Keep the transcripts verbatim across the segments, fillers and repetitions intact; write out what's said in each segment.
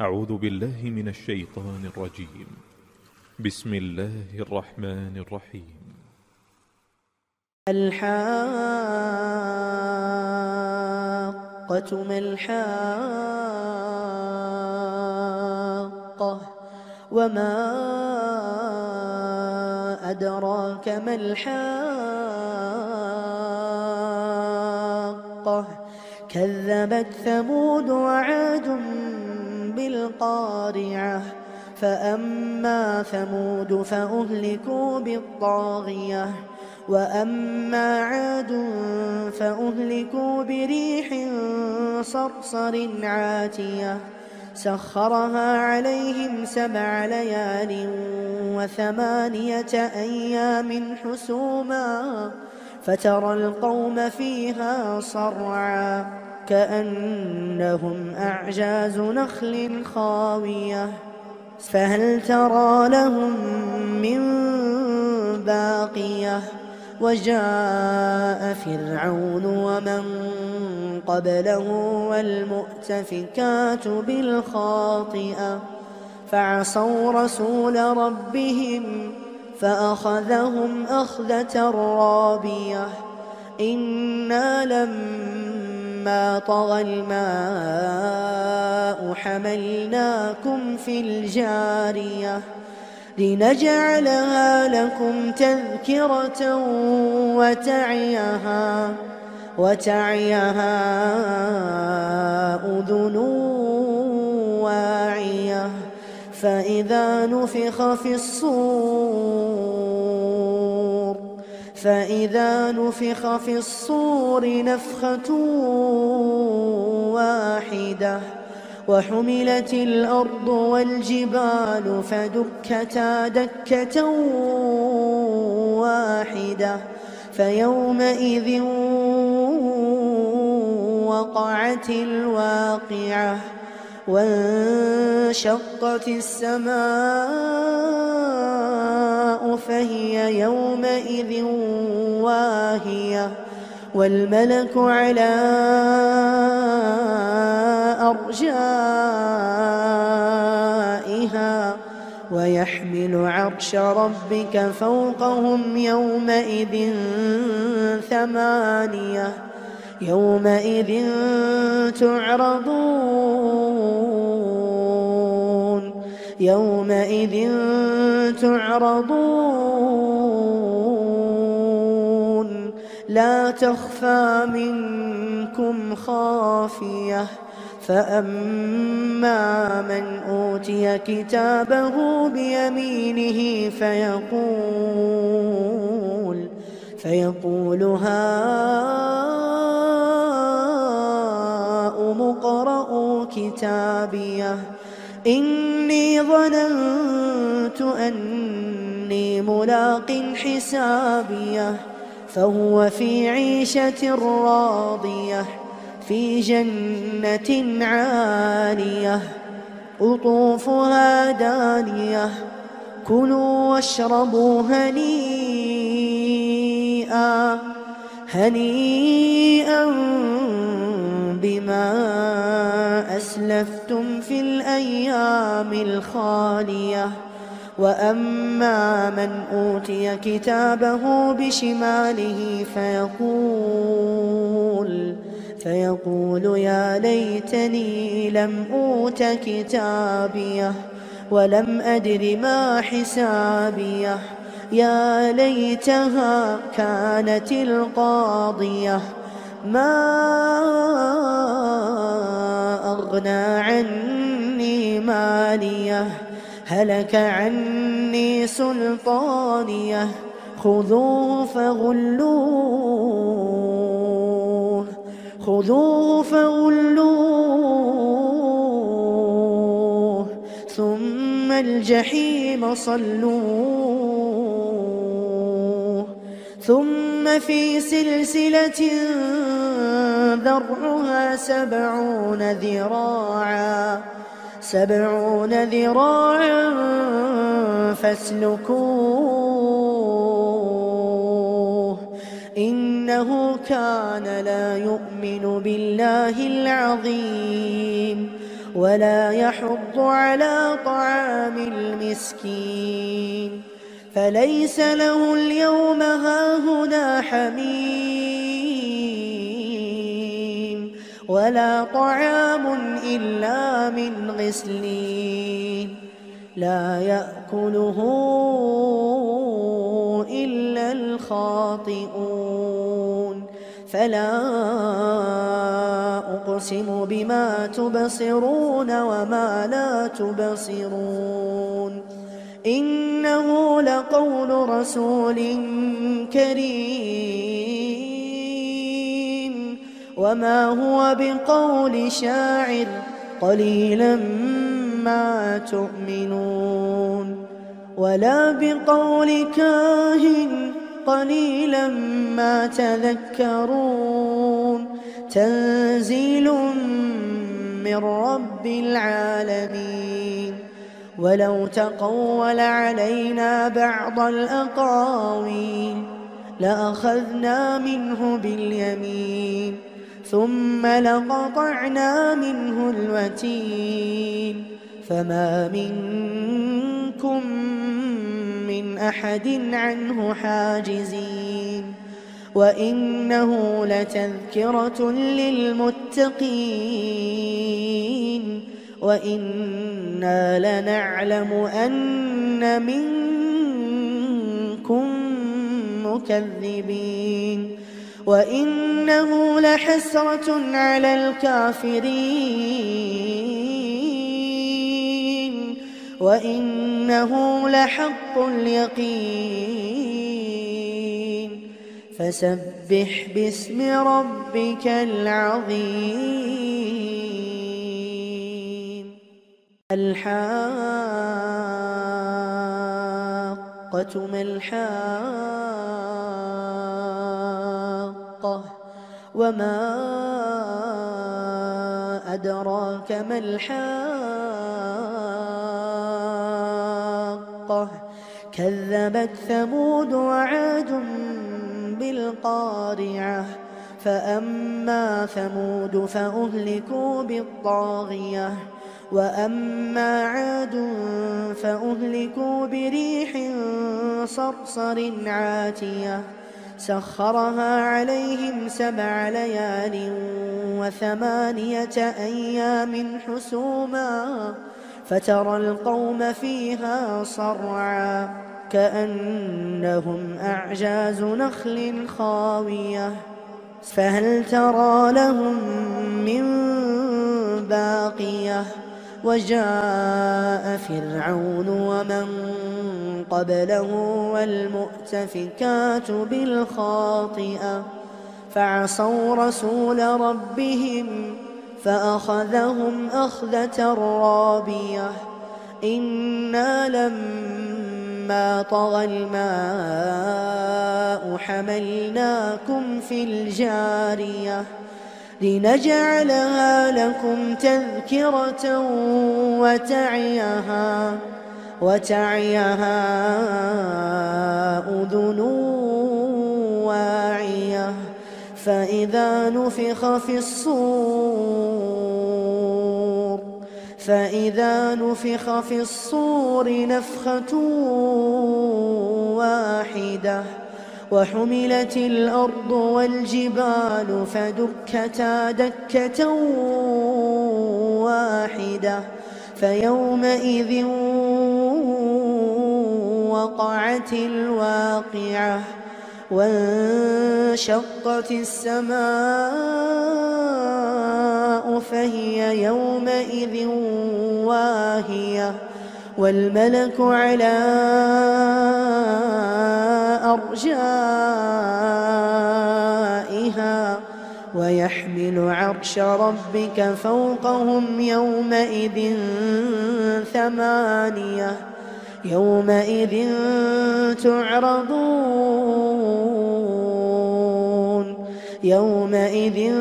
أعوذ بالله من الشيطان الرجيم. بسم الله الرحمن الرحيم. الحاقة ما الحاقة وما أدراك ما الحاقة كذبت ثمود وعاد بالقارعة فأما ثمود فأهلكوا بالطاغية وأما عاد فأهلكوا بريح صرصر عاتية سخرها عليهم سبع ليال وثمانية أيام حسوما فترى القوم فيها صرعا كأنهم أعجاز نخل خاوية فهل ترى لهم من باقية وجاء فرعون ومن قبله والمؤتفكات بالخاطئة فعصوا رسول ربهم فأخذهم أخذة رابية إنا لما طغى الماء حملناكم في الجارية لنجعلها لكم تذكرة وتعيها وتعيها أذن واعية فإذا نفخ في الصور فإذا نفخ في الصور نفخة واحدة وحملت الأرض والجبال فدكتا دكة واحدة فيومئذ وقعت الواقعة وانشقت السماء فهي يومئذ واهية والملك على أرجائها ويحمل عرش ربك فوقهم يومئذ ثمانية يومئذ تعرضون يومئذ تعرضون لا تخفى منكم خافية فأما من أوتي كتابه بيمينه فيقول فيقول هاؤم اقرءوا كتابيه إني ظننت أني ملاق حسابيه فهو في عيشة راضية في جنة عالية قطوفها دانية كلوا واشربوا هنيئا هنيئا بما أسلفتم في الأيام الخالية وأما من أوتي كتابه بشماله فيقول فيقول يا ليتني لم أوت كتابيه ولم أدر ما حسابيه يا ليتها كانت القاضية ما أغنى عني ماليه هلك عني سلطانيه خذوه فغلوه خذوه فغلوه ثم الجحيم صلوه ثم في سلسلة ذرعها سبعون ذراعا سبعون ذراعا فاسلكوه إنه كان لا يؤمن بالله العظيم ولا يحض على طعام المسكين فليس له اليوم هاهنا حميم ولا طعام إلا من غسلين لا يأكله إلا الخاطئون فلا أقسم بما تبصرون وما لا تبصرون إنه لقول رسول كريم وما هو بقول شاعر قليلا ما تؤمنون ولا بقول كاهن قليلا ما تذكرون تنزيل من رب العالمين ولو تقول علينا بعض الأقاويل لأخذنا منه باليمين ثم لقطعنا منه الوتين فما منكم من أحد عنه حاجزين وإنه لتذكرة للمتقين وإنا لنعلم أن منكم مكذبين وإنه لحسرة على الكافرين وإنه لحق اليقين فسبح باسم ربك العظيم الحاقة ما الحاقة وما أدراك ما الحاقة كذبت ثمود وعاد بالقارعة فأما ثمود فأهلكوا بالطاغية وأما عاد فأهلكوا بريح صرصر عاتية سخرها عليهم سبع ليال وثمانية أيام حسوما فترى القوم فيها صرعا كأنهم أعجاز نخل خاوية فهل ترى لهم من باقية وجاء فرعون ومن قبله والمؤتفكات بالخاطئة فعصوا رسول ربهم فأخذهم أخذة رابية إنا لما طغى الماء حملناكم في الجارية لنجعلها لكم تذكرة وتعيها وتعيها أذن واعية فإذا نفخ في الصور فإذا نفخ في الصور نفخة واحدة وحملت الأرض والجبال فدكتا دكة واحدة فيومئذ وقعت الواقعة وانشقت السماء فهي يومئذ واهية والملك على أرجائها ويحمل عرش ربك فوقهم يومئذ ثمانية يومئذ تعرضون يومئذ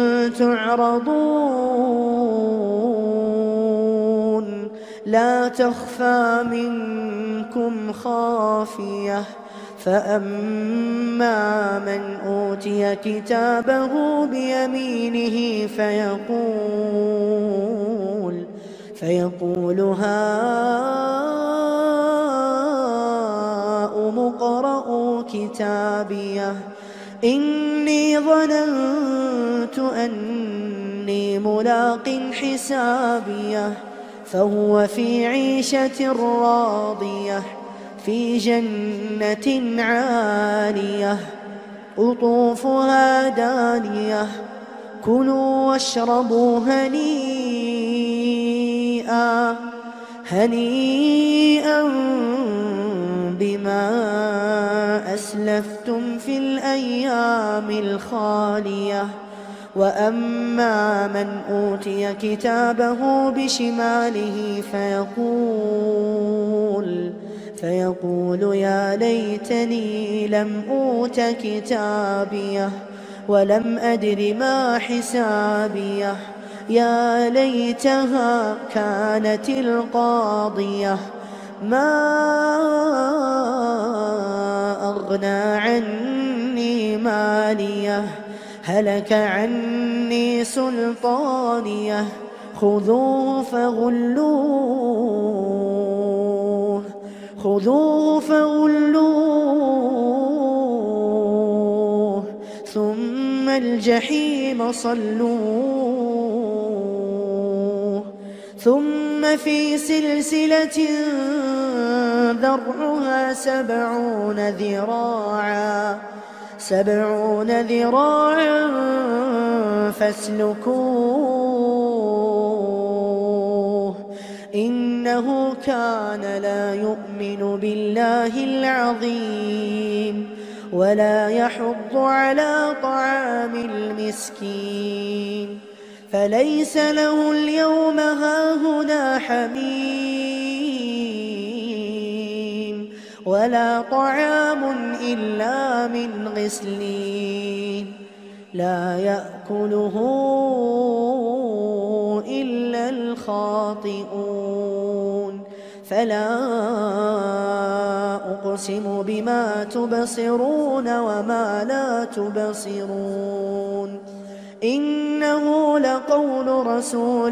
تعرضون لا تخفى منكم خافية فأما من أوتي كتابه بيمينه فيقول فيقول هاؤم اقرءوا كتابيه إني ظننت أني ملاق حسابيه فهو في عيشة راضية في جنة عالية قطوفها دانية كلوا واشربوا هنيئا هنيئا بما أسلفتم في الأيام الخالية وأما من أوتي كتابه بشماله فيقول فيقول يا ليتني لم أوت كتابيه ولم أدر ما حسابيه يا ليتها كانت القاضية ما أغنى عني ماليه هلك عني سلطانيه خذوه فغلوه خذوه فغلوه ثم الجحيم صلوه ثم في سلسلة ذرعها سبعون ذراعا سبعون ذراعا فاسلكوه إنه كان لا يؤمن بالله العظيم ولا يحض على طعام المسكين فليس له اليوم هاهنا حميم ولا طعام إلا من غسلين لا يأكله إلا الخاطئون فلا أقسم بما تبصرون وما لا تبصرون إنه لقول رسول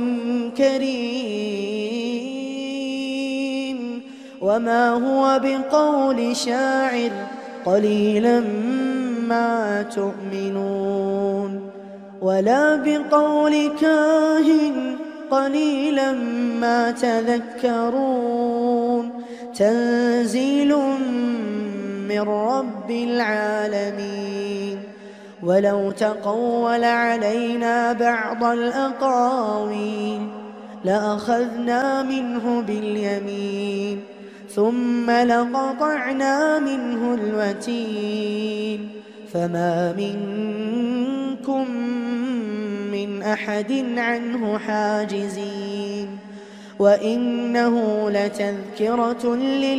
كريم وما هو بقول شاعر قليلا ما تؤمنون ولا بقول كاهن قليلا ما تذكرون تنزيل من رب العالمين ولو تقول علينا بعض الأقاويل لأخذنا منه باليمين ثم لقطعنا منه الوتين فما منكم من أحد عنه حاجزين وإنه لتذكرة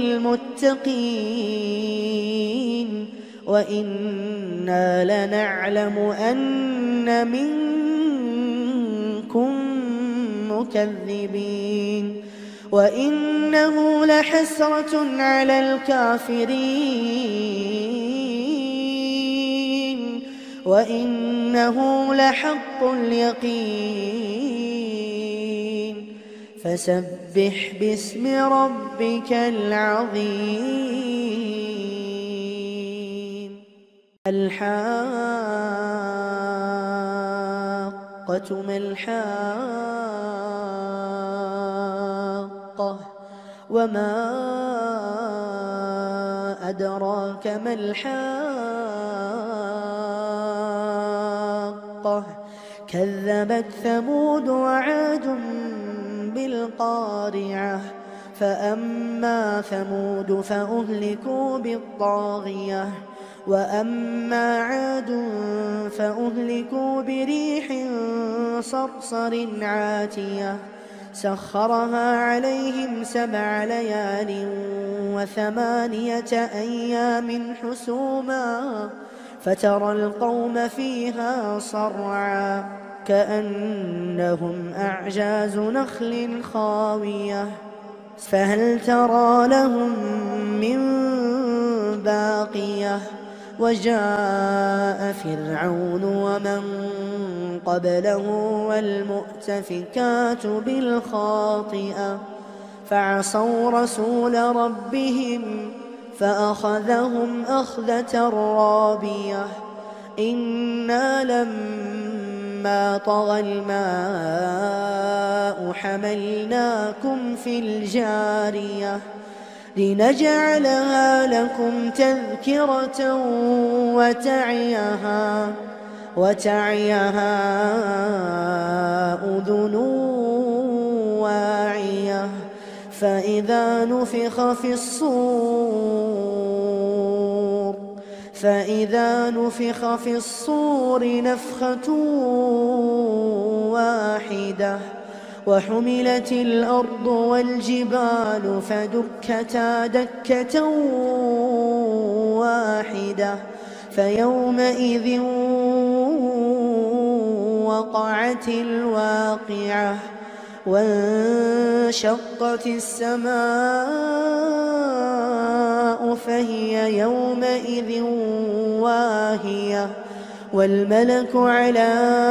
للمتقين وإنا لنعلم أن منكم مكذبين وإنه لحسرة على الكافرين وإنه لحق اليقين فسبح باسم ربك العظيم الحاقة ما الحاقة وما أدراك ما الحاقة كذبت ثمود وعاد بالقارعة فأما ثمود فأهلكوا بالطاغية وأما عاد فأهلكوا بريح صرصر عاتية سخرها عليهم سبع ليال وثمانية أيام حسوما فترى القوم فيها صرعا كأنهم أعجاز نخل خاوية فهل ترى لهم من باقية وجاء فرعون ومن قبله والمؤتفكات بالخاطئة فعصوا رسول ربهم فأخذهم أخذة رابية إنا لما طغى الماء حملناكم في الجارية لنجعلها لكم تذكرة وتعيها وتعيها أذن واعية فإذا نفخ في الصور فإذا نفخ في الصور نفخة واحدة وحملت الأرض والجبال فدكتا دكة واحدة فيومئذ وقعت الواقعة وانشقت السماء فهي يومئذ واهية والملك على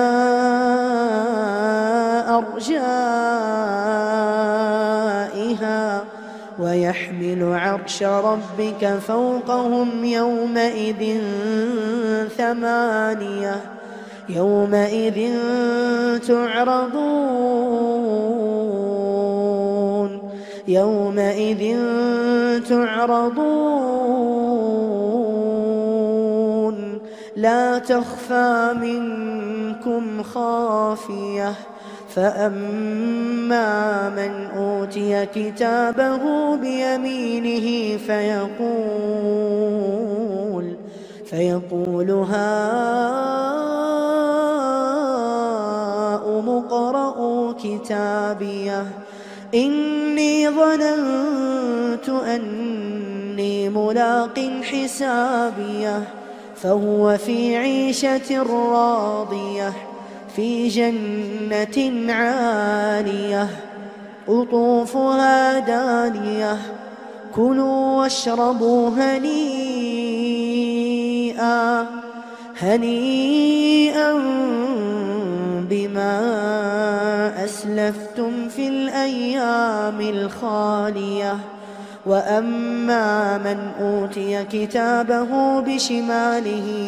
أرجائها ويحمل عرش ربك فوقهم يومئذ ثمانية يومئذ تعرضون يومئذ تعرضون لا تخفى منكم خافية فأما من أوتي كتابه بيمينه فيقول فيقول هاؤم اقرءوا كتابيه إني ظننت أني ملاق حسابيه فهو في عيشة راضية في جنة عالية قطوفها دانية كلوا واشربوا هنيئا هنيئا بما أسلفتم في الأيام الخالية وأما من أوتي كتابه بشماله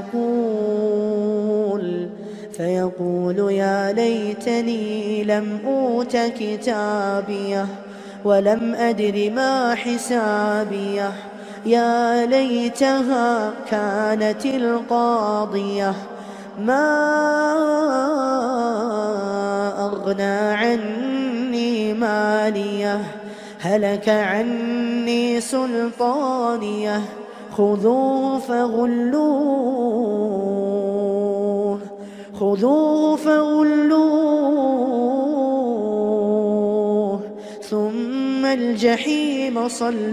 فيقول فيقول يا ليتني لم أوت كتابيه ولم أدر ما حسابيه يا ليتها كانت القاضية ما أغنى عني ماليه هلك عني سلطانيه خذوه فغلوه خذوه فغلوه ثم الجحيم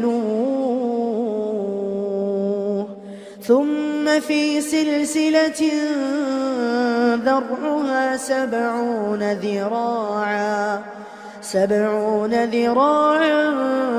صلوه ثم في سلسلة ذرعها سبعون ذراعا سبعون ذراعا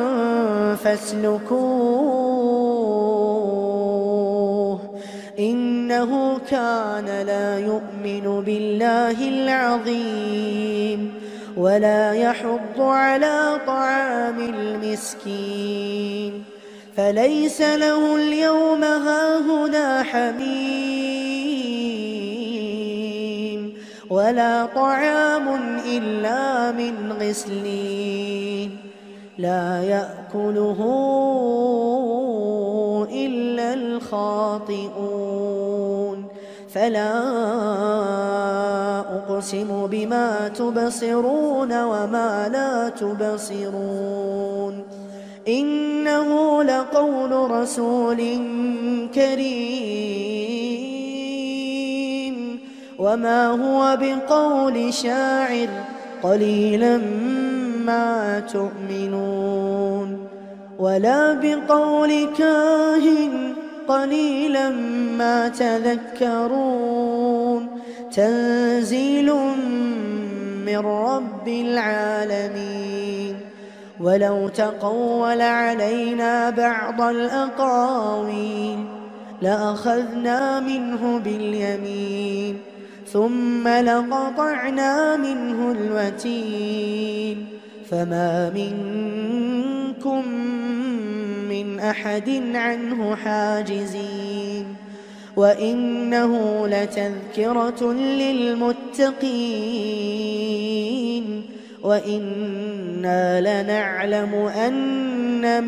فاسلكوه إنه كان لا يؤمن بالله العظيم ولا يحض على طعام المسكين فليس له اليوم هاهنا حميم ولا طعام إلا من غسلين لا يأكله إلا الخاطئون فلا أقسم بما تبصرون وما لا تبصرون إنه لقول رسول كريم وما هو بقول شاعر قليلا ما تؤمنون ولا بقول كاهن قليلا ما تذكرون تنزيل من رب العالمين ولو تقول علينا بعض الأقاويل لأخذنا منه باليمين ثم لقطعنا منه الوتين فما منكم من أحد عنه حاجزين وإنه لتذكرة للمتقين وإنا لنعلم أن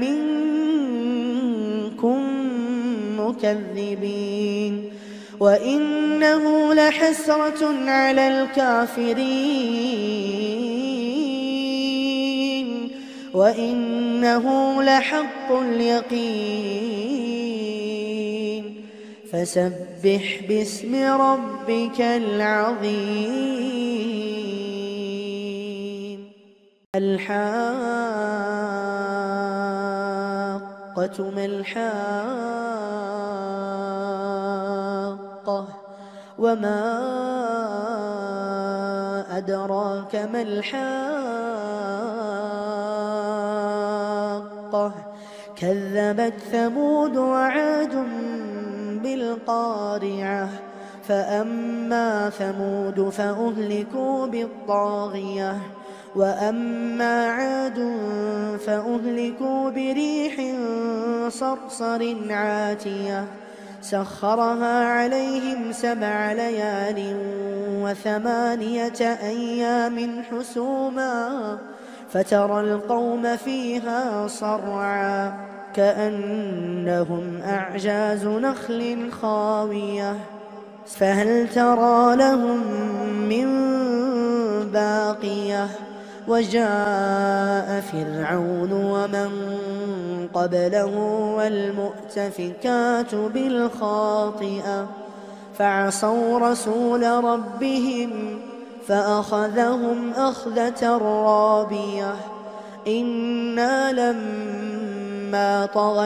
منكم مكذبين وإنه لحسرة على الكافرين وإنه لحق اليقين فسبح باسم ربك العظيم الحاقة ما الحاقة وما أدراك ما الحاقة كذبت ثمود وعاد بالقارعة فأما ثمود فأهلكوا بالطاغية وأما عاد فأهلكوا بريح صرصر عاتية سخرها عليهم سبع ليال وثمانية أيام حسوما فترى القوم فيها صرعا كأنهم أعجاز نخل خاوية فهل ترى لهم من باقية وجاء فرعون ومن قبله والمؤتفكات بالخاطئة فعصوا رسول ربهم فأخذهم أخذة رابية إنا لما طغى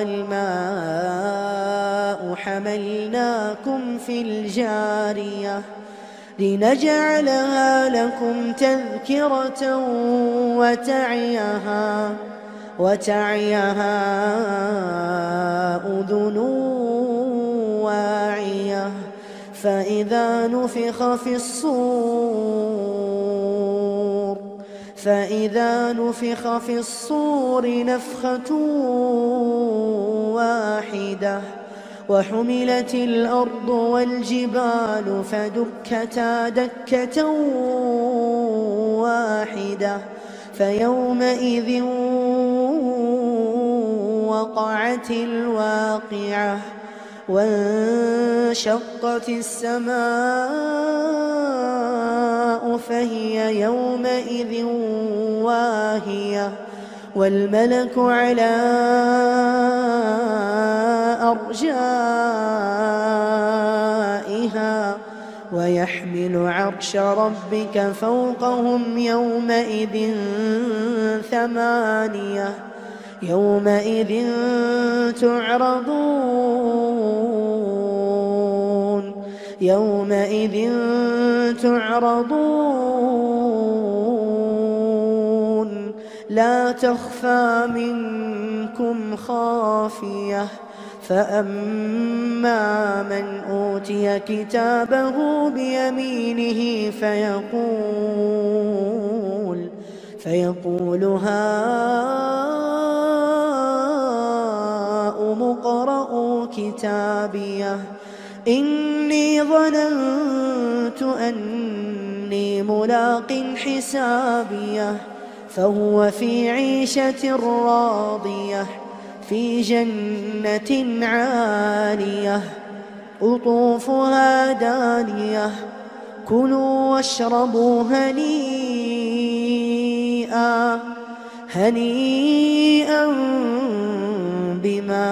الماء حملناكم في الجارية لنجعلها لكم تذكرة وتعيها وتعيها أذن واعية فإذا نفخ في الصور فإذا نفخ في الصور نفخة واحدة وحملت الأرض والجبال فدكتا دكة واحدة فيومئذ وقعت الواقعة وانشقت السماء فهي يومئذ واهية والملك على أرجائها ويحمل عرش ربك فوقهم يومئذ ثمانية يومئذ تعرضون يومئذ تعرضون لا تخفى منكم خافية فأما من أوتي كتابه بيمينه فيقول فيقول هاؤم اقرءوا كتابيه إني ظننت أني ملاق حسابيه فهو في عيشة راضية في جنة عالية قطوفها دانية كلوا واشربوا هنيئا هنيئا بما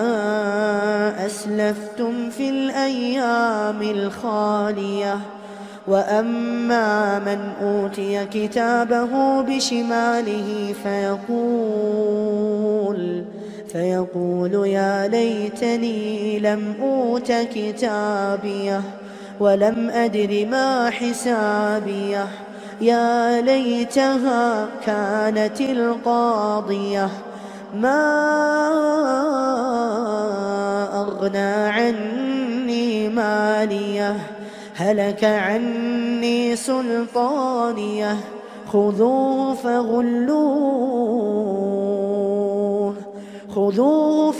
أسلفتم في الأيام الخالية وأما من أوتي كتابه بشماله فيقول فيقول يا ليتني لم أوت كتابيه ولم أدر ما حسابيه يا ليتها كانت القاضية ما أغنى عني عني ماليه هلك عني سلطانيه خذوه فغلوه خذوه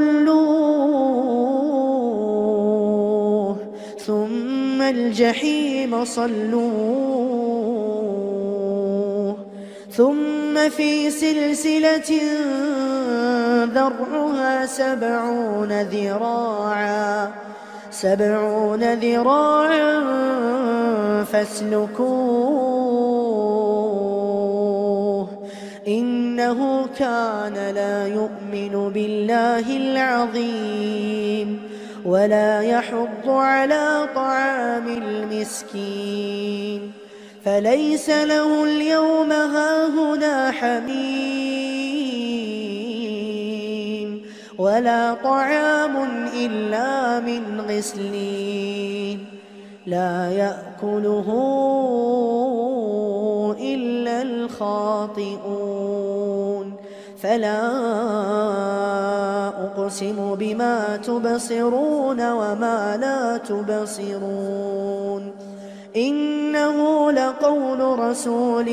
فغلوه ثم الجحيم صلوه ثم في سلسلة ذرعها سبعون ذراعا سبعون ذراعا فاسلكوه إنه كان لا يؤمن بالله العظيم ولا يحض على طعام المسكين فليس له اليوم هاهنا حميم ولا طعام إلا من غسلين لا يأكله إلا الخاطئون فلا أقسم بما تبصرون وما لا تبصرون إنه لقول رسول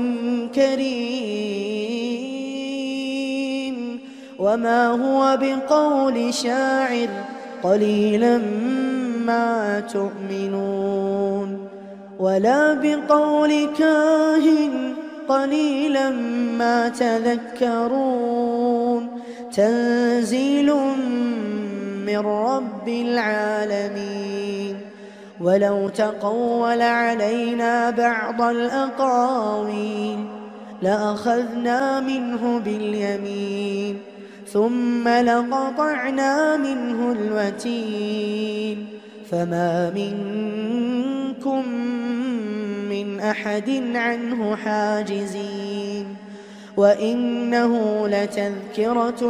كريم وما هو بقول شاعر قليلا ما تؤمنون ولا بقول كاهن قليلا ما تذكرون تنزيل من رب العالمين ولو تقول علينا بعض الأقاويل لأخذنا منه باليمين ثم لقطعنا منه الوتين فما منكم من أحد عنه حاجزين وإنه لتذكرة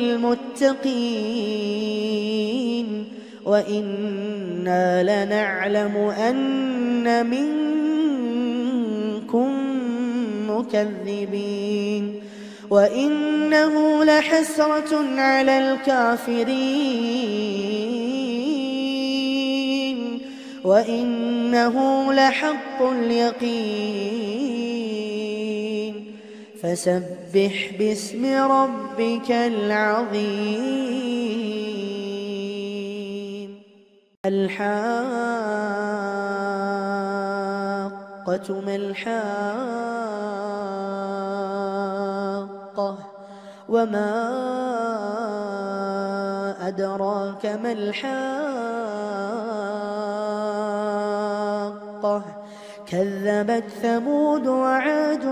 للمتقين وإنا لنعلم أن منكم مكذبين وإنه لحسرة على الكافرين وإنه لحق اليقين فسبح باسم ربك العظيم الحاقة ما الحاقة وما أدراك ما الحاقة كذبت ثمود وعاد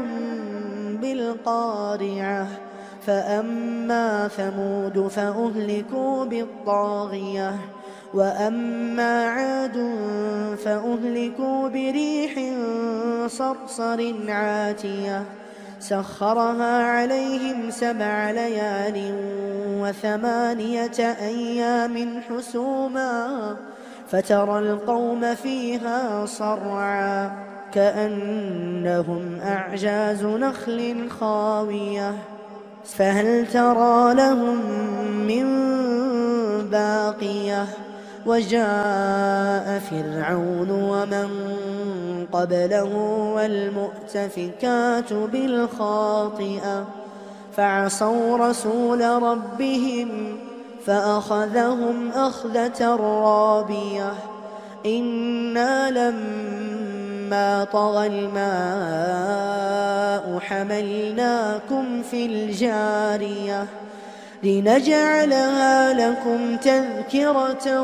بالقارعة فأما ثمود فأهلكوا بالطاغية وأما عاد فأهلكوا بريح صرصر عاتية سخرها عليهم سبع ليال وثمانية أيام حسوما فترى القوم فيها صرعا كأنهم أعجاز نخل خاوية فهل ترى لهم من باقية وجاء فرعون ومن قبله والمؤتفكات بالخاطئة فعصوا رسول ربهم فأخذهم أخذة رابية إنا لما طغى الماء حملناكم في الجارية لنجعلها لكم تذكرة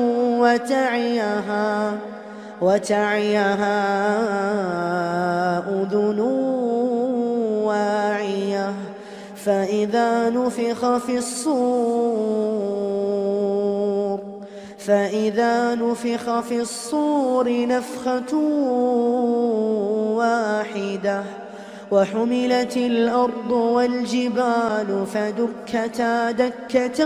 وتعيها وتعيها أذن واعية فإذا نفخ في الصور فإذا نفخ في الصور نفخة واحدة وحملت الأرض والجبال فدكتا دكة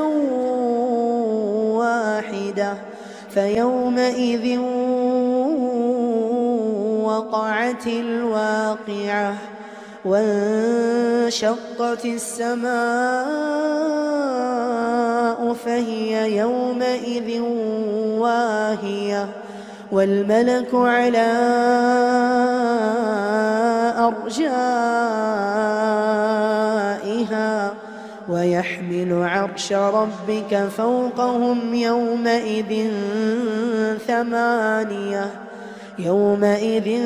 واحدة فيومئذ وقعت الواقعة وانشقت السماء فهي يومئذ واهية والملك على أرجائها ويحمل عرش ربك فوقهم يومئذ ثمانية يومئذ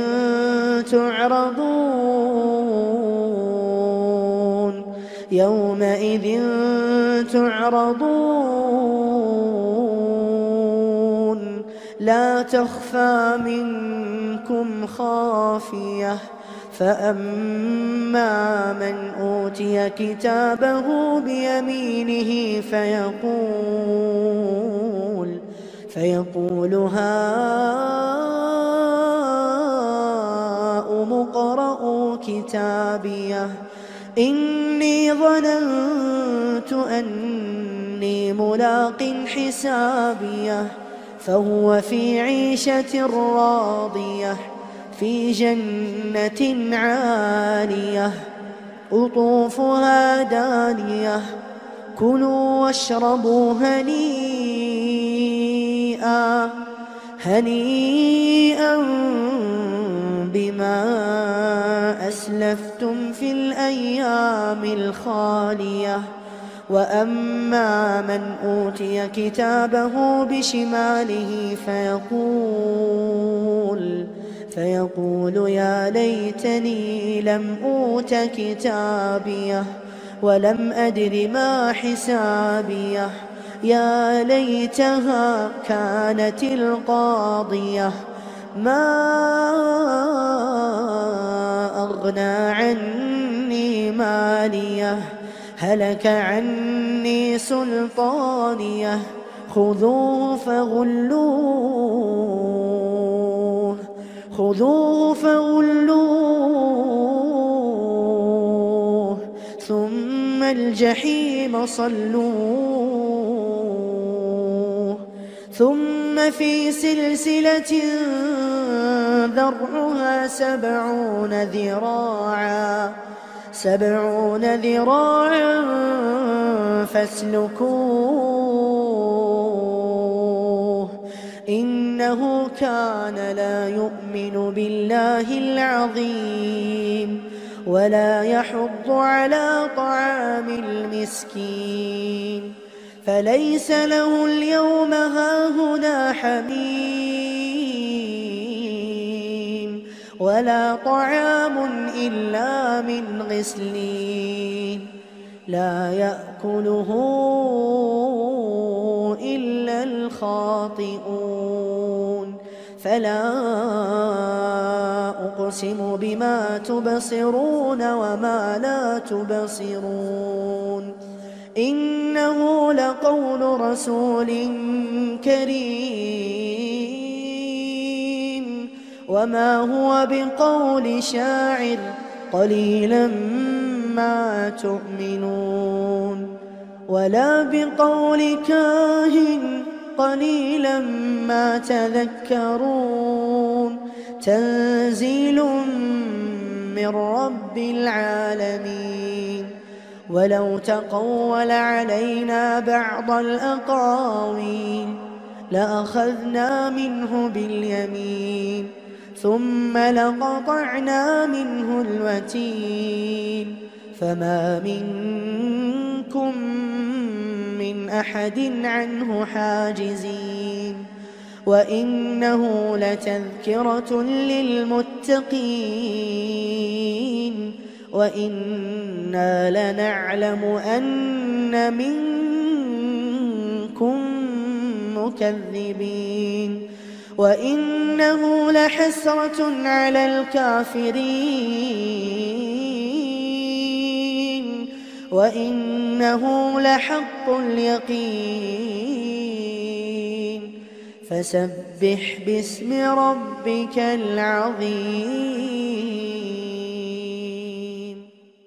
تعرضون يومئذ تعرضون لا تخفى منكم خافية فأما من أوتي كتابه بيمينه فيقول فيقول هاؤم اقرءوا كتابيه إني ظننت أني ملاق حسابيه فهو في عيشة راضية في جنة عالية قطوفها دانية كلوا واشربوا هنيئا هنيئا بما أسلفتم في الأيام الخالية وأما من أوتي كتابه بشماله فيقول فيقول يا ليتني لم أوت كتابيه ولم أدر ما حسابيه يا ليتها كانت القاضية ما أغنى عني ماليه هلك عني سلطانيه خذوه فغلوه خذوه فغلوه ثم الجحيم صلوه ثم في سلسلة ذرعها سبعون ذراعا سبعون ذراعا فاسلكوه إنه كان لا يؤمن بالله العظيم ولا يحض على طعام المسكين فليس له اليوم هاهنا حميم ولا طعام إلا من غسلين لا يأكله إلا الخاطئون فلا أقسم بما تبصرون وما لا تبصرون إنه لقول رسول كريم وما هو بقول شاعر قليلا ما تؤمنون ولا بقول كاهن قليلا ما تذكرون تنزيل من رب العالمين ولو تقول علينا بعض الأقاويل لأخذنا منه باليمين ثم لقطعنا منه الوتين فما منكم من أحد عنه حاجزين وإنه لتذكرة للمتقين وإنا لنعلم أن منكم مكذبين وإنه لحسرة على الكافرين وإنه لحق اليقين فسبح باسم ربك العظيم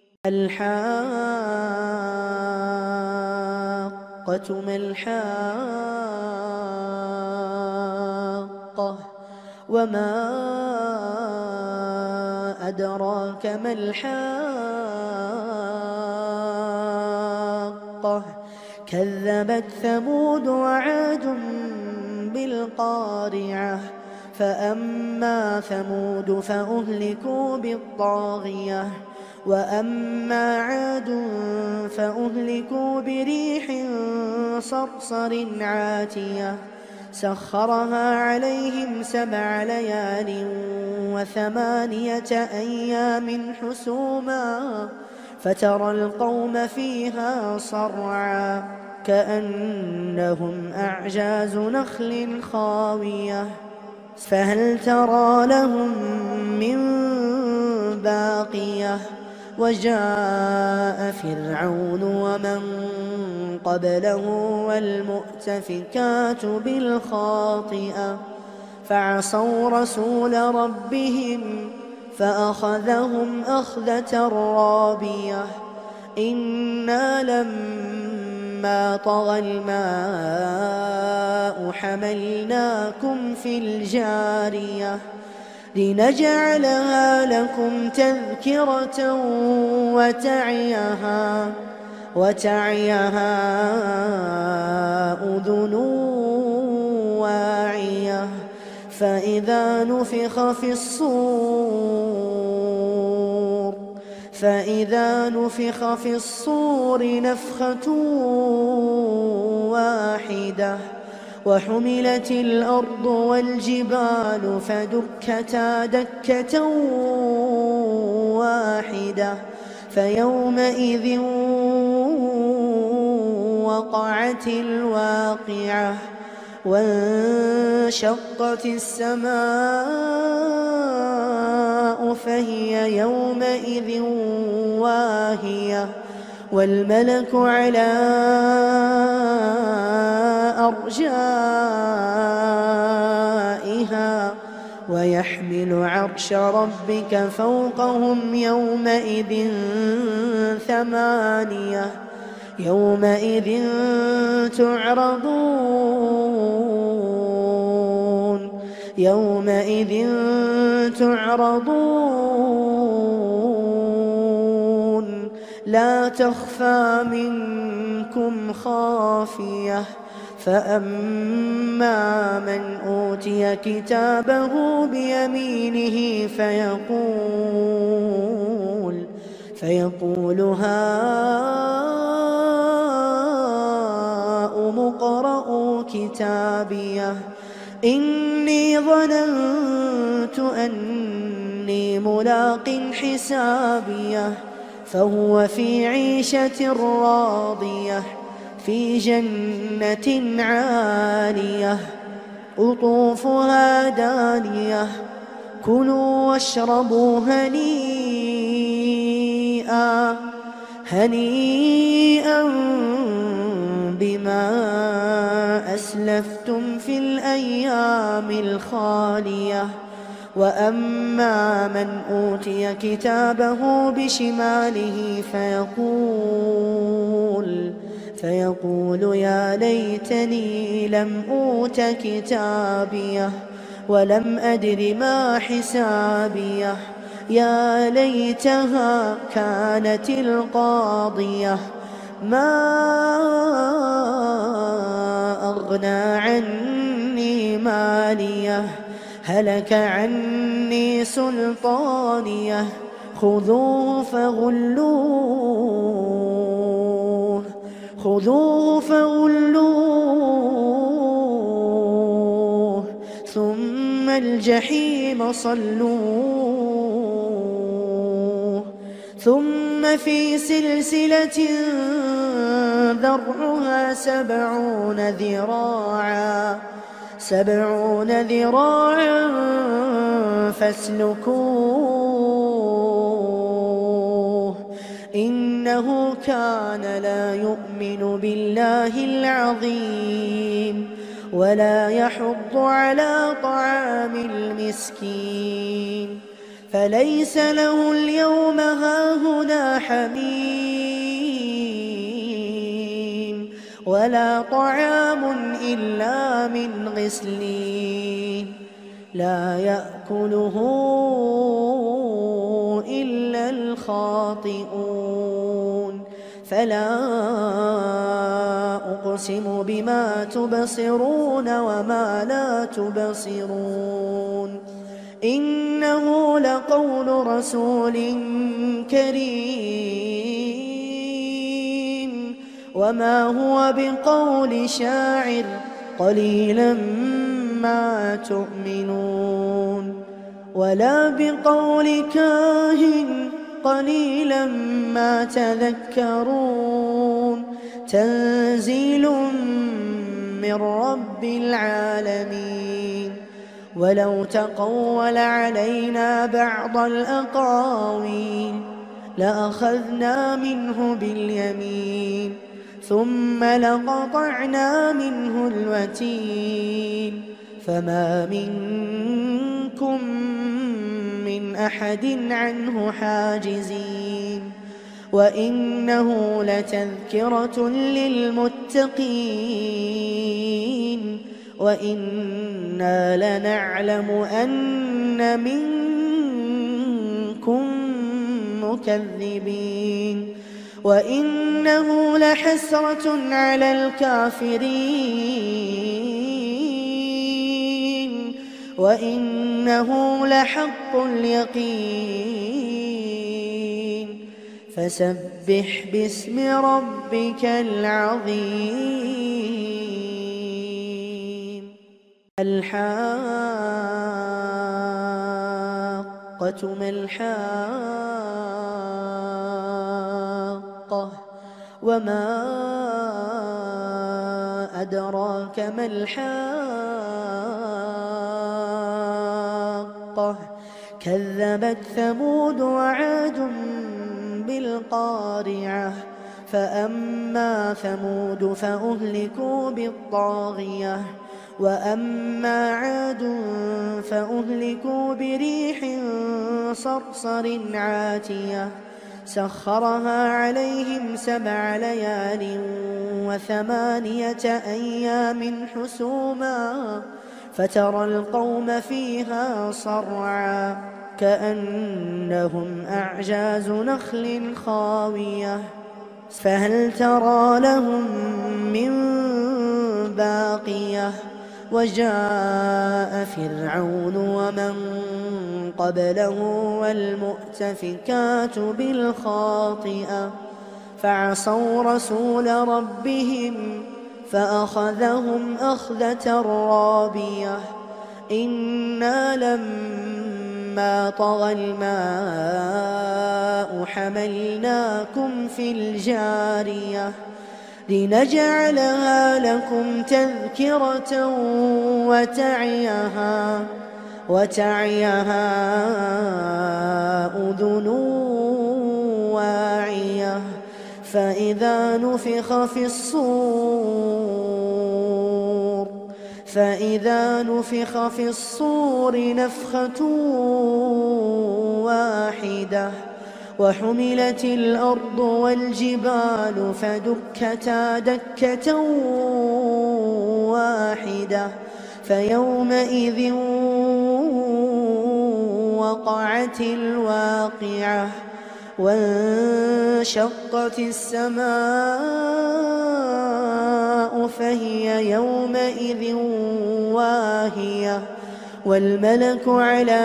الحاقة ما الحاقة وما أدراك ما الحاقة كذبت ثمود وعاد بالقارعة فأما ثمود فأهلكوا بالطاغية وأما عاد فأهلكوا بريح صرصر عاتية سخرها عليهم سبع ليال وثمانية أيام حسوما فترى القوم فيها صرعا كأنهم أعجاز نخل خاوية فهل ترى لهم من باقية وجاء فرعون ومن قبله والمؤتفكات بالخاطئة فعصوا رسول ربهم فأخذهم أخذة رابية إنا لما طغى الماء حملناكم في الجارية لنجعلها لكم تذكرة وتعيها وتعيها أذن واعية فإذا نفخ في الصور فإذا نفخ في الصور نفخة واحدة وحملت الأرض والجبال فدكتا دكة واحدة فيومئذ وقعت الواقعة وانشقت السماء فهي يومئذ واهية والملك على أرجائها ويحمل عرش ربك فوقهم يومئذ ثمانية يومئذ تعرضون يومئذ تعرضون لا تخفى منكم خافية فأما من أوتي كتابه بيمينه فيقول فيقول هاؤم اقرءوا كتابيه إني ظننت أني ملاق حسابيه فهو في عيشة راضية في جنة عالية قطوفها دانية كلوا واشربوا هنيئا هنيئا بما أسلفتم في الأيام الخالية وأما من أوتي كتابه بشماله فيقول فيقول يا ليتني لم أوت كتابيه ولم أدر ما حسابيه يا ليتها كانت القاضية ما أغنى عني ماليه هلك عني سلطانيه خذوه فغلوه خذوه فغلوه ثم الجحيم صلوه ثم في سلسلة ذرعها سبعون ذراعا سبعون ذراعا فاسلكوه إنه كان لا يؤمن بالله العظيم ولا يحض على طعام المسكين فليس له اليوم هاهنا حميم ولا طعام إلا من غسلين لا يأكله إلا الخاطئون فلا أقسم بما تبصرون وما لا تبصرون إنه لقول رسول كريم وما هو بقول شاعر قليلا ما تؤمنون ولا بقول كاهن قليلا ما تذكرون تنزيل من رب العالمين ولو تقول علينا بعض الأقاويل لأخذنا منه باليمين ثم لقطعنا منه الوتين فما منكم من أحد عنه حاجزين وإنه لتذكرة للمتقين وإنا لنعلم أن منكم مكذبين وإنه لحسرة على الكافرين وإنه لحق اليقين فسبح باسم ربك العظيم الحاقة ما الحاقة وما أدراك ما الحاقة كذبت ثمود وعاد بالقارعة فأما ثمود فأهلكوا بالطاغية وأما عاد فأهلكوا بريح صرصر عاتية سخرها عليهم سبع ليال وثمانية أيام حسوما فترى القوم فيها صرعا كأنهم أعجاز نخل خاوية فهل ترى لهم من باقية وجاء فرعون ومن قبله والمؤتفكات بالخاطئة فعصوا رسول ربهم فأخذهم أخذة رابية إنا لما طغى الماء حملناكم في الجارية لنجعلها لكم تذكرة وتعيها وتعيها أذن واعية فإذا نفخ في الصور فإذا نفخ في الصور نفخة واحدة وحملت الأرض والجبال فدكتا دكة واحدة فيومئذ وقعت الواقعة وانشقت السماء فهي يومئذ واهية والملك على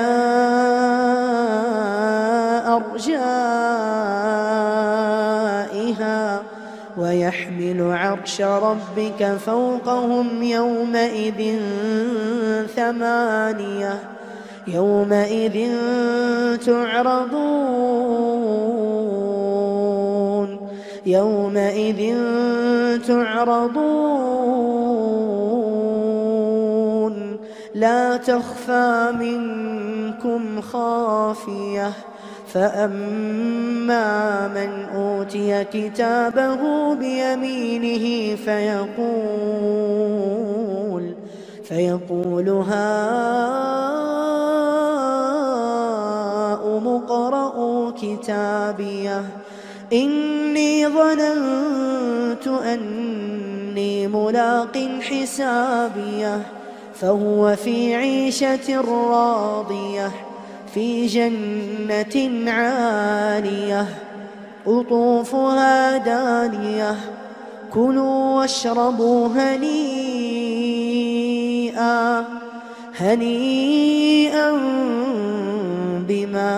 أرجائها ويحمل عرش ربك فوقهم يومئذ ثمانية يومئذ تعرضون يومئذ تعرضون لا تخفى منكم خافية فأما من أوتي كتابه بيمينه فيقول فيقول هاؤم اقرءوا كتابيه إني ظننت أني ملاق حسابيه فهو في عيشة راضية في جنة عالية قطوفها دانية كلوا واشربوا هنيئا هنيئا بما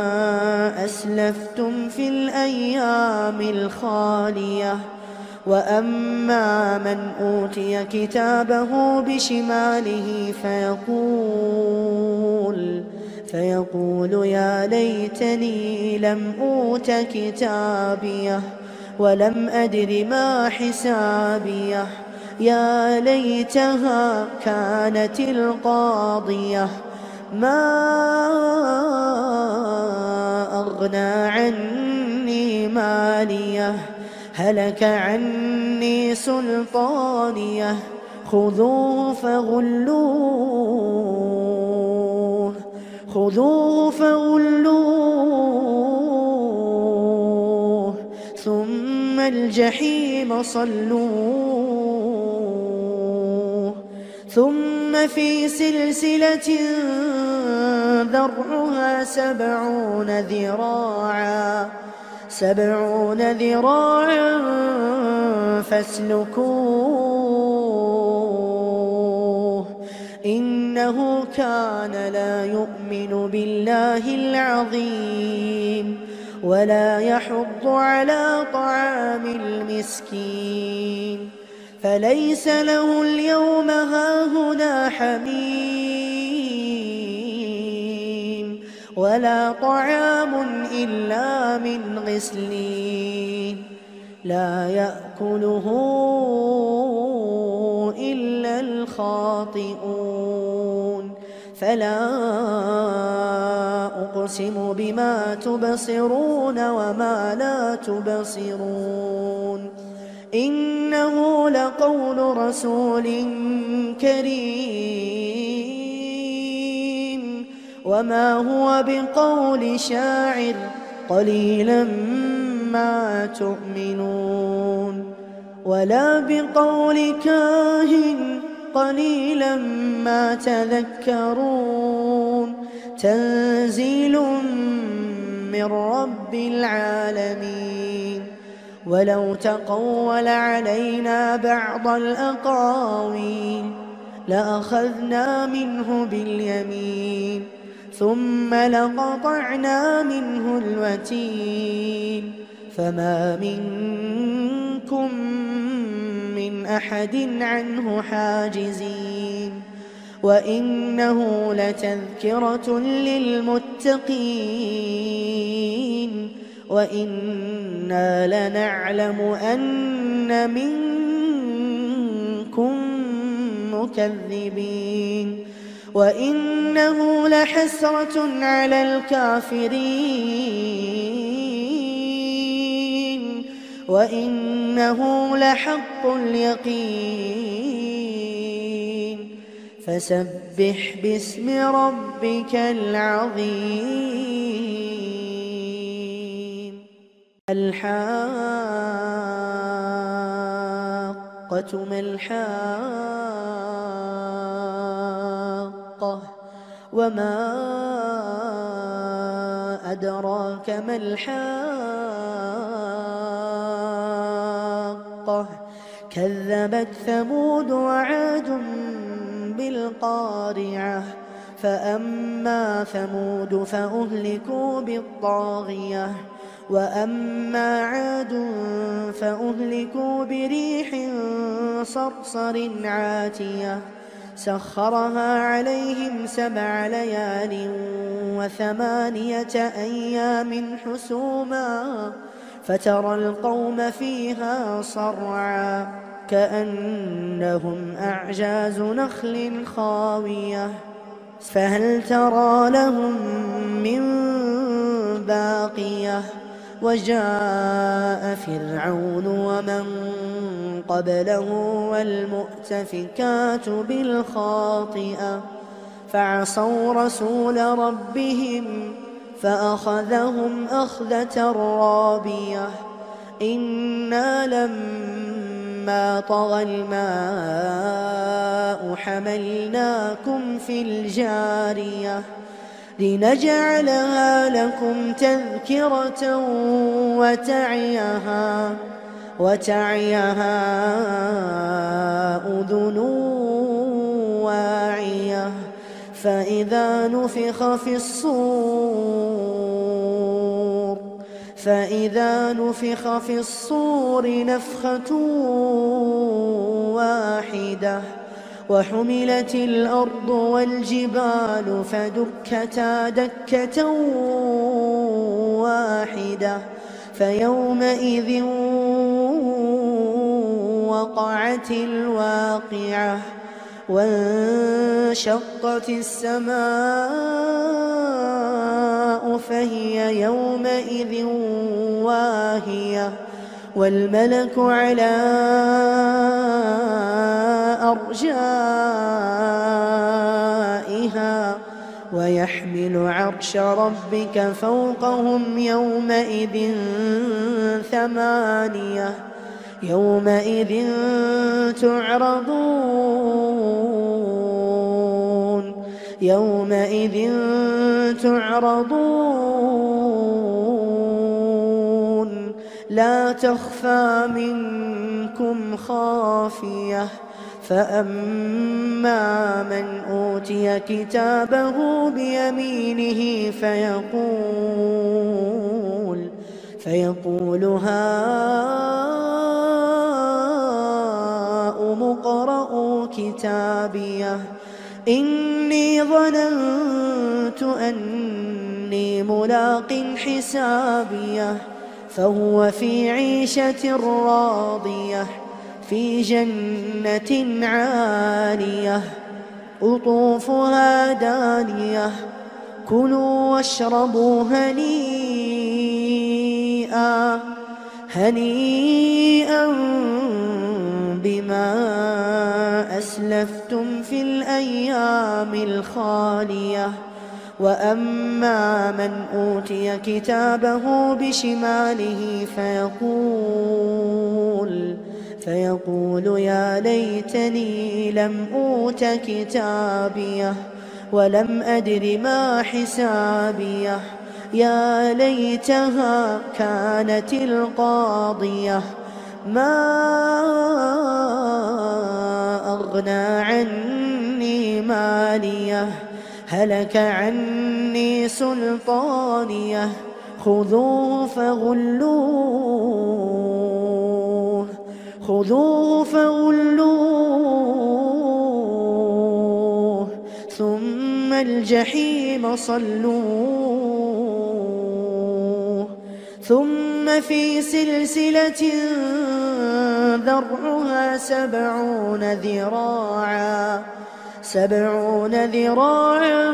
أسلفتم في الأيام الخالية وأما من أوتي كتابه بشماله فيقول فيقول يا ليتني لم أوت كتابيه ولم أدر ما حسابيه يا ليتها كانت القاضية ما أغنى عني ماليه هلك عني سلطانيه خذوه فغلوه خذوه فغلوه ثم الجحيم صلوه ثم في سلسلة ذرعها سبعون ذراعا سبعون ذراعا فاسلكوه إنه كان لا يؤمن بالله العظيم ولا يحض على طعام المسكين فليس له اليوم هاهنا حميم ولا طعام إلا من غسلين لا يأكله إلا الخاطئون فلا أقسم بما تبصرون وما لا تبصرون إنه لقول رسول كريم وما هو بقول شاعر قليلا ما تؤمنون ولا بقول كاهن قليلا ما تذكرون تنزيل من رب العالمين ولو تقول علينا بعض الأقاويل لأخذنا منه باليمين ثم لقطعنا منه الوتين فما منكم من أحد عنه حاجزين وإنه لتذكرة للمتقين وإنا لنعلم أن منكم مكذبين وإنه لحسرة على الكافرين وإنه لحق اليقين فسبح باسم ربك العظيم الحاقة ما الحاقة وما أدراك ما الحاقة كذبت ثمود وعاد بالقارعة فأما ثمود فأهلكوا بالطاغية وأما عاد فأهلكوا بريح صرصر عاتية سخرها عليهم سبع ليال وثمانية أيام حسوما فترى القوم فيها صرعا كأنهم أعجاز نخل خاوية فهل ترى لهم من باقية وجاء فرعون ومن قبله والمؤتفكات بالخاطئة فعصوا رسول ربهم فأخذهم أخذة رابية إنا لما طغى الماء حملناكم في الجارية لنجعلها لكم تذكرة وتعيها وتعيها أذن واعية فإذا نفخ في الصور فإذا نفخ في الصور نفخة واحدة وحملت الأرض والجبال فدكتا دكة واحدة فيومئذ وقعت الواقعة وانشقت السماء فهي يومئذ واهية والملك على أرجائها ويحمل عرش ربك فوقهم يومئذ ثمانية يومئذ تعرضون يومئذ تعرضون لا تخفى منكم خافية فأما من أوتي كتابه بيمينه فيقول فيقول هاؤم اقرءوا كتابيه إني ظننت أني ملاق حسابيه فهو في عيشة راضية في جنة عالية قطوفها دانية كلوا واشربوا هنيئا هنيئا بما أسلفتم في الأيام الخالية وأما من أوتي كتابه بشماله فيقول فيقول يا ليتني لم أوت كتابيه ولم أدر ما حسابيه يا ليتها كانت القاضية ما أغنى عني ماليه هلك عني سلطانيه خذوه فغلوه خذوه فغلوه ثم الجحيم صلوه ثم في سلسلة ذرعها سبعون ذراعا سبعون ذراعا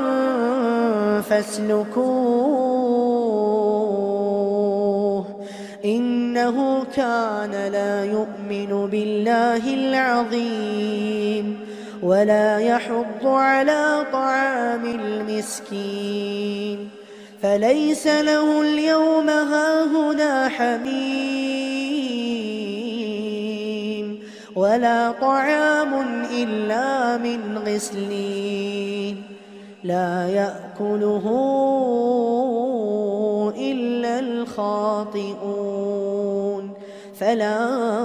فاسلكوه إنه كان لا يؤمن بالله العظيم ولا يحض على طعام المسكين فليس له اليوم هاهنا حميم ولا طعام إلا من غسلين لا يأكله إلا الخاطئون فلا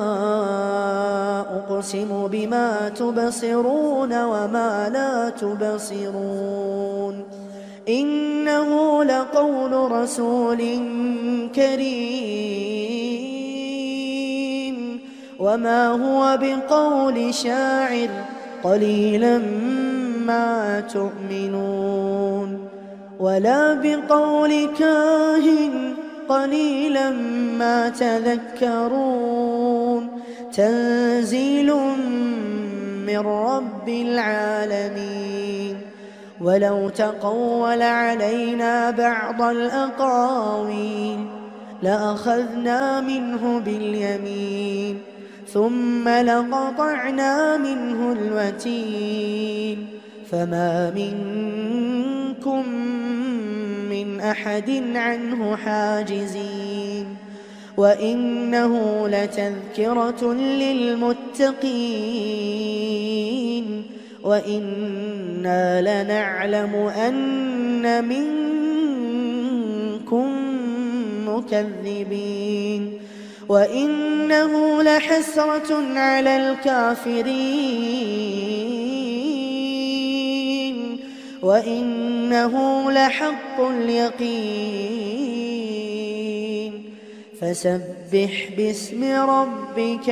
أقسم بما تبصرون وما لا تبصرون إنه لقول رسول كريم وما هو بقول شاعر قليلا ما تؤمنون ولا بقول كاهن قليلا ما تذكرون تنزيل من رب العالمين ولو تقول علينا بعض الأقاويل لأخذنا منه باليمين ثم لقطعنا منه الوتين فما منكم من أحد عنه حاجزين وإنه لتذكرة للمتقين وإنا لنعلم أن منكم مكذبين وإنه لحسرة على الكافرين وإنه لحق اليقين فسبح باسم ربك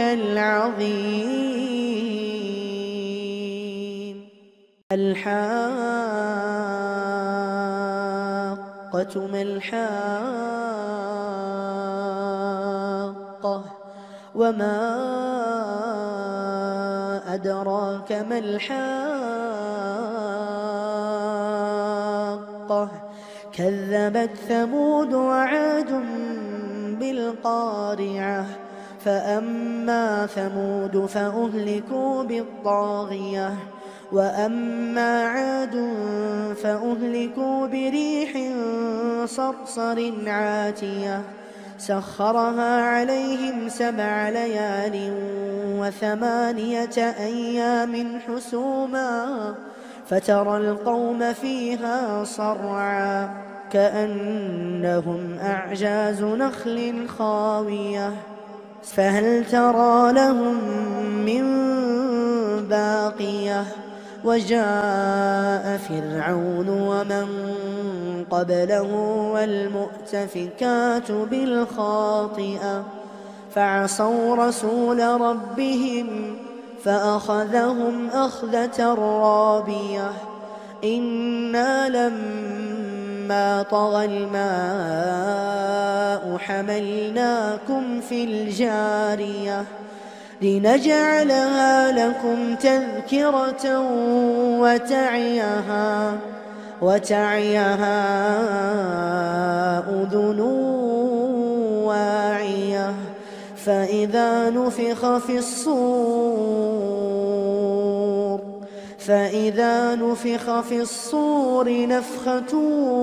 العظيم الحاقة ما الحاقة وما أدراك ما الحاقة كذبت ثمود وعاد بالقارعة فأما ثمود فأهلكوا بالطاغية وأما عاد فأهلكوا بريح صرصر عاتية سخرها عليهم سبع ليال وثمانية أيام حسوما فترى القوم فيها صرعا كأنهم أعجاز نخل خاوية فهل ترى لهم من باقية وجاء فرعون ومن قبله والمؤتفكات بالخاطئة فعصوا رسول ربهم فأخذهم أخذة رابية إنا لما طغى الماء حملناكم في الجارية لنجعلها لكم تذكرة وتعيها وتعيها أذن واعية فإذا نفخ في الصور فإذا نفخ في الصور نفخة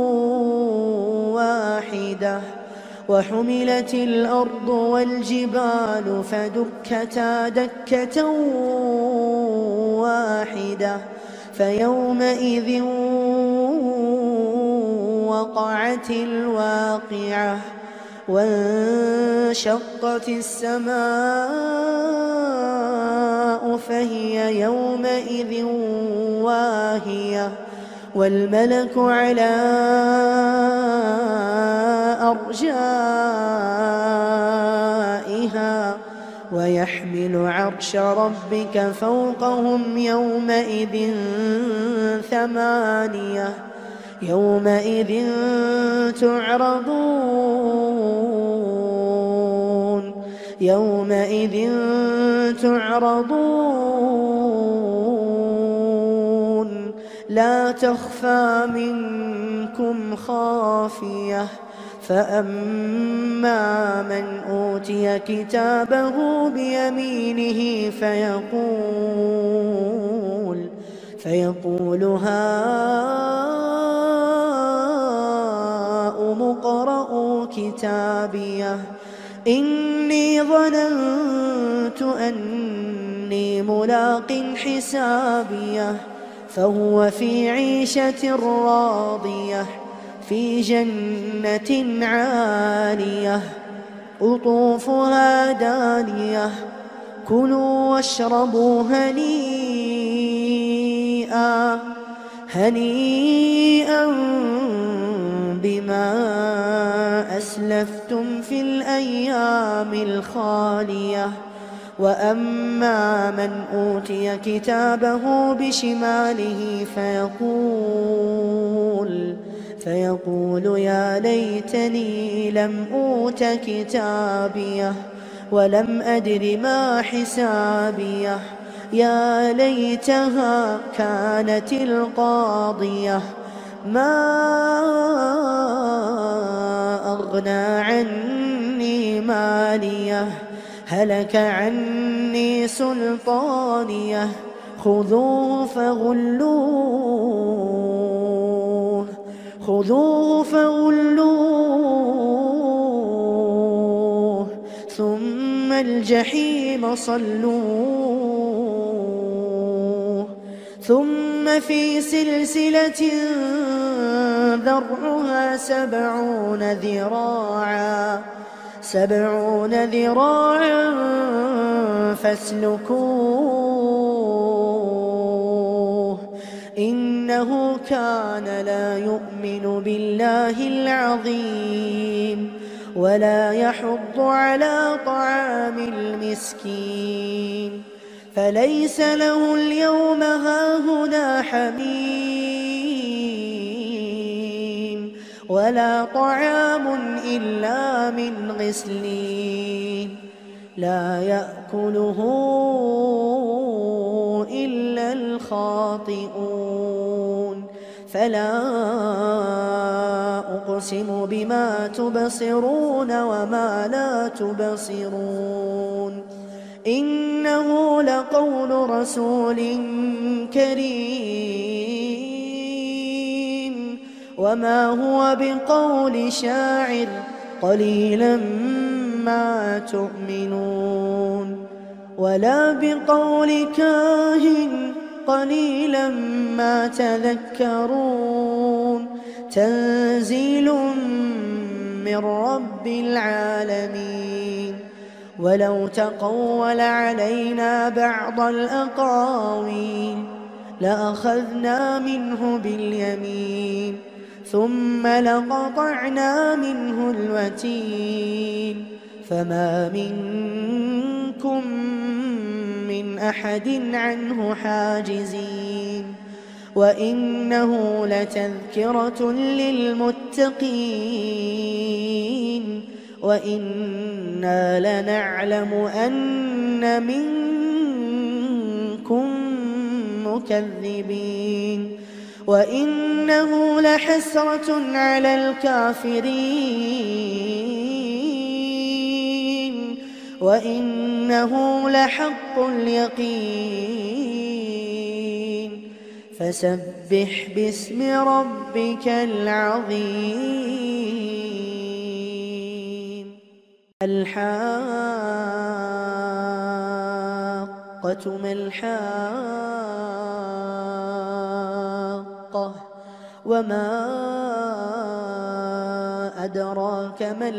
واحدة وحملت الأرض والجبال فدكتا دكة واحدة فيومئذ وقعت الواقعة وانشقت السماء فهي يومئذ واهية والملك على أرجائها ويحمل عرش ربك فوقهم يومئذ ثمانية يومئذ تعرضون يومئذ تعرضون لا تخفى منكم خافية فأما من أوتي كتابه بيمينه فيقول فيقول هاؤم اقرءوا كتابيه إني ظننت أني ملاق حسابيه فهو في عيشة راضية في جنة عالية قطوفها دانية كلوا واشربوا هنيئا هنيئا بما أسلفتم في الأيام الخالية وأما من أوتي كتابه بشماله فيقول فيقول يا ليتني لم أوت كتابيه ولم أدر ما حسابيه يا ليتها كانت القاضية ما أغنى عني ماليه هلك عني سلطانيه خذوه فغلوه خذوه فغلوه ثم الجحيم صلوه ثم في سلسلة ذرعها سبعون ذراعا سبعون ذراعا فاسلكوه إنه كان لا يؤمن بالله العظيم ولا يحض على طعام المسكين فليس له اليوم هاهنا حميم ولا طعام إلا من غسلين لا يأكله إلا الخاطئون فلا أقسم بما تبصرون وما لا تبصرون إنه لقول رسول كريم وما هو بقول شاعر قليلا ما تؤمنون ولا بقول كاهن قليلا ما تذكرون تنزيل من رب العالمين ولو تقول علينا بعض الأقاويل لأخذنا منه باليمين ثم لقطعنا منه الوتين فما منكم من أحد عنه حاجزين وإنه لتذكرة للمتقين وإنا لنعلم أن منكم مكذبين وإنه لحسرة على الكافرين وإنه لحق اليقين فسبح باسم ربك العظيم الحاقة ما الحاقة وما أدراك ما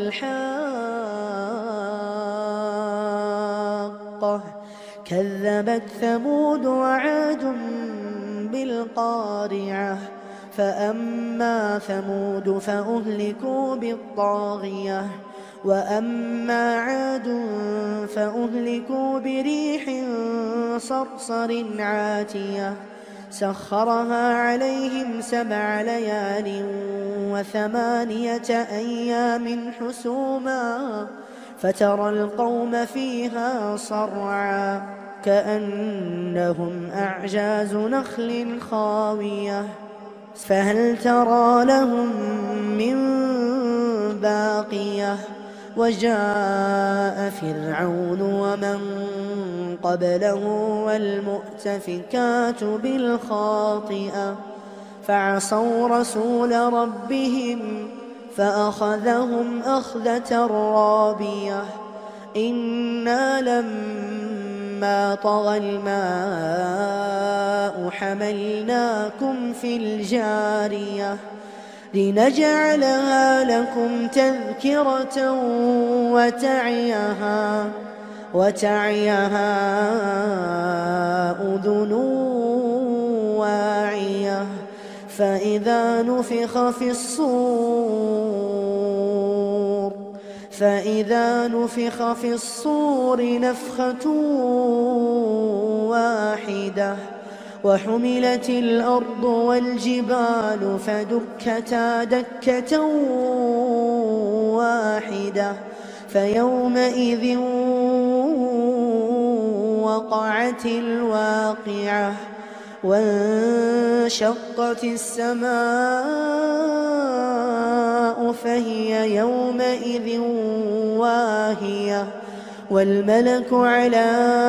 الحاقة كذبت ثمود وعاد بالقارعة فأما ثمود فأهلكوا بالطاغية وأما عاد فأهلكوا بريح صرصر عاتية سخرها عليهم سبع ليال وثمانية أيام حسوما فترى القوم فيها صرعا كأنهم أعجاز نخل خاوية فهل ترى لهم من باقية وجاء فرعون ومن قبله والمؤتفكات بالخاطئة فعصوا رسول ربهم فأخذهم أخذة رابية إنا لما طغى الماء حملناكم في الجارية لنجعلها لكم تذكرة وتعيها وتعيها أذن واعية فإذا نفخ في الصور فإذا نفخ في الصور نفخة واحدة وحملت الأرض والجبال فدكتا دكة واحدة فيومئذ وقعت الواقعة وانشقت السماء فهي يومئذ واهية والملك على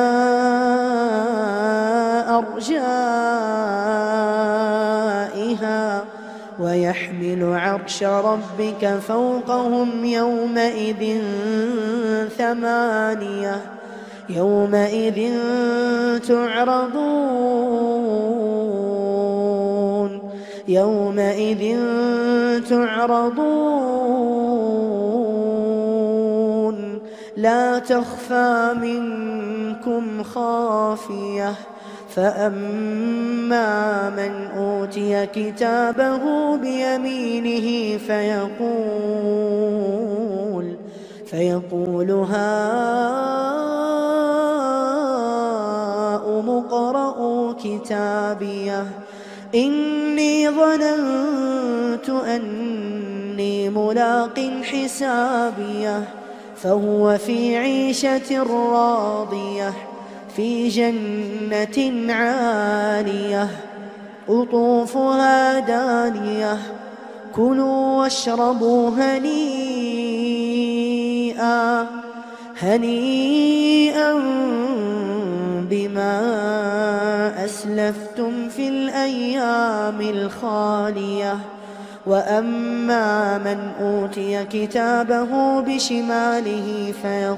أرجائها ويحمل عرش ربك فوقهم يومئذ ثمانية يومئذ تعرضون يومئذ تعرضون لا تخفى منكم خافية فأما من أوتي كتابه بيمينه فيقول فيقول هاؤم اقرءوا كتابيه إني ظننت أني ملاق حسابيه فهو في عيشة راضية في جنة عالية قطوفها دانية كلوا واشربوا هنيئا هنيئا بما أسلفتم في الأيام الخالية وأما من أوتي كتابه بشماله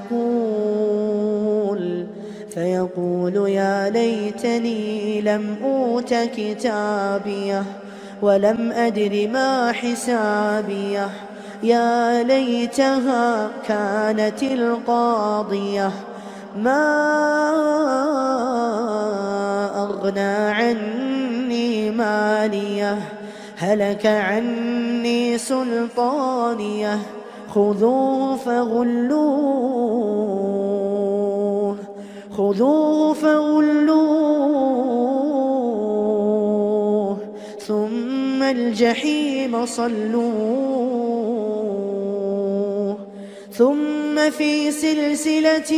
فيقول فيقول يا ليتني لم أوت كتابيه ولم أدر ما حسابيه يا ليتها كانت القاضية ما أغنى عني ماليه هلك عني سلطانيه خذوه فغلوه خذوه فغلوه ثم الجحيم صلوه ثم في سلسلة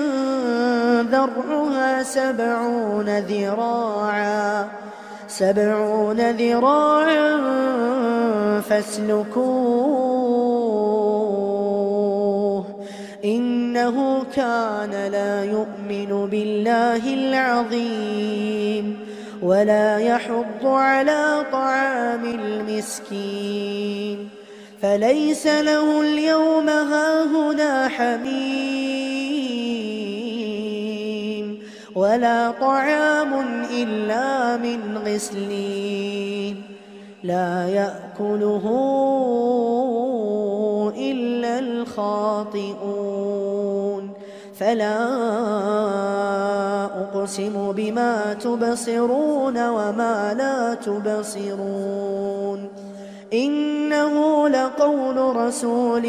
ذرعها سبعون ذراعا سبعون ذراعا فاسلكوه إنه كان لا يؤمن بالله العظيم ولا يحض على طعام المسكين فليس له اليوم هاهنا حميم ولا طعام إلا من غسلين لا يأكله إلا الخاطئون فلا أقسم بما تبصرون وما لا تبصرون إنه لقول رسول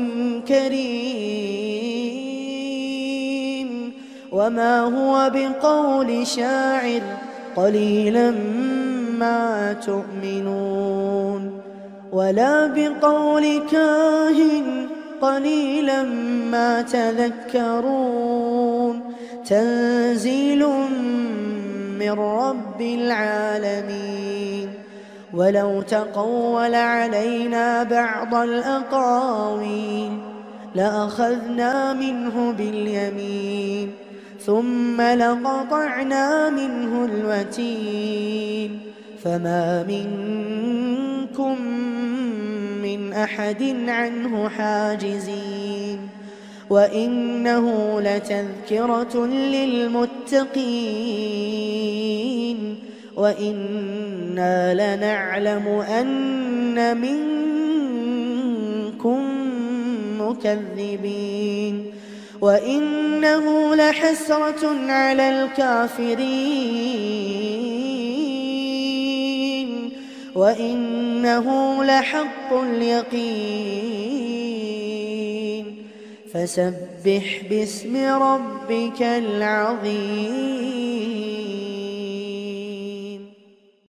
كريم وما هو بقول شاعر قليلا ما تؤمنون ولا بقول كاهن قليلا ما تذكرون تنزيل من رب العالمين ولو تقول علينا بعض الأقاويل لأخذنا منه باليمين ثم لقطعنا منه الوتين فما منكم من أحد عنه حاجزين وإنه لتذكرة للمتقين وإنا لنعلم أن منكم مكذبين وإنه لحسرة على الكافرين وإنه لحق اليقين فسبح باسم ربك العظيم.